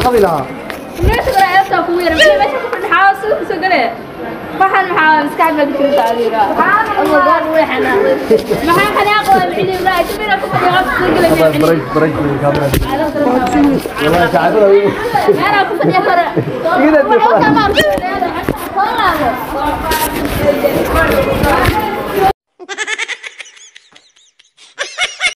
قبلها ليش رأيت كوير مش كنت حاسس سجله waxaan maxaa iskaga jirtaa adiga ama gaar weexana maxaa xanaaqo micni la jibina ku fadhiyo sugale برج الكاميرا والله تعبنا انا ku fadhiyo kara كده